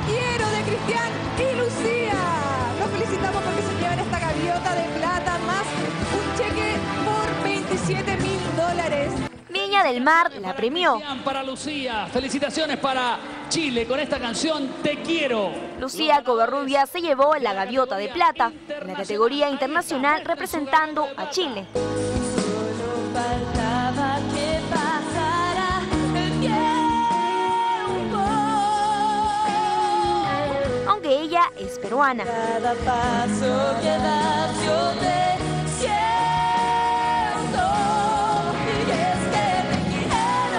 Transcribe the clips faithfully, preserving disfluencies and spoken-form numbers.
quiero de Cristian y Lucía. Los felicitamos porque se llevan esta gaviota de plata más un cheque por veintisiete mil dólares. Viña del Mar la premió. Para Lucía, felicitaciones para Chile con esta canción Te Quiero. Lucía Covarrubia se llevó la gaviota de plata en la categoría internacional representando a Chile. Aunque ella es peruana. Cada paso que das yo te siento, y es que te quiero.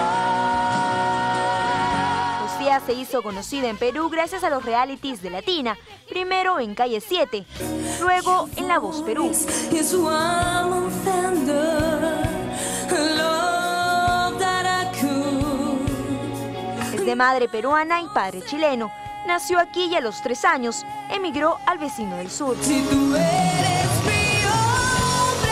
Lucía se hizo conocida en Perú gracias a los realities de Latina, primero en Calle siete, luego en La Voz Perú. Es de madre peruana y padre chileno. Nació aquí y a los tres años emigró al vecino del sur. Si tú eres mi hombre.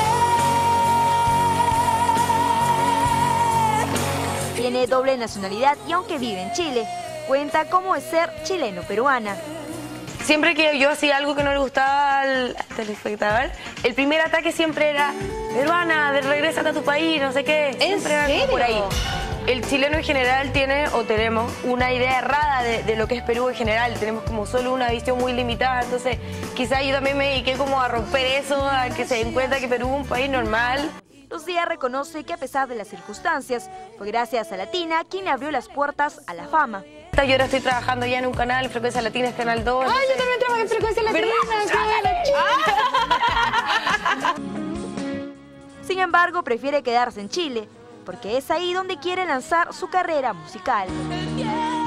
Tiene doble nacionalidad y aunque vive en Chile, cuenta cómo es ser chileno-peruana. Siempre que yo hacía algo que no le gustaba al telespectador, el primer ataque siempre era: peruana, de regrésate a tu país, no sé qué. Siempre era como por ahí. El chileno en general tiene, o tenemos, una idea errada de, de lo que es Perú en general. Tenemos como solo una visión muy limitada, entonces quizá yo también me dediqué como a romper eso, a que se den cuenta que Perú es un país normal. Lucía reconoce que a pesar de las circunstancias, fue gracias a Latina quien le abrió las puertas a la fama. Yo ahora estoy trabajando ya en un canal, Frecuencia Latina es Canal dos. ¡Ay, entonces... yo también trabajo en Frecuencia Latina! Sin embargo, prefiere quedarse en Chile, porque es ahí donde quiere lanzar su carrera musical.